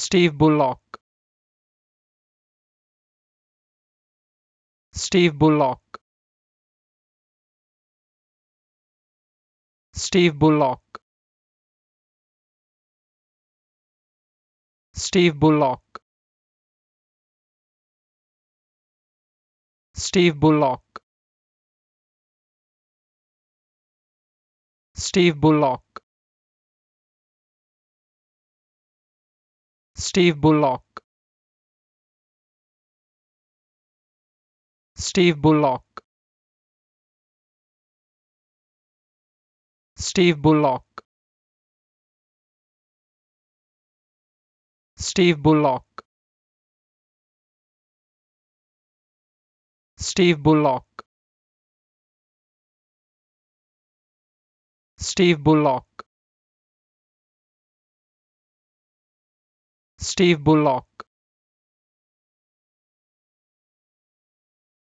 Steve Bullock, Steve Bullock, Steve Bullock, Steve Bullock, Steve Bullock, Steve Bullock, Steve Bullock, Steve Bullock, Steve Bullock, Steve Bullock, Steve Bullock, Steve Bullock, Steve Bullock,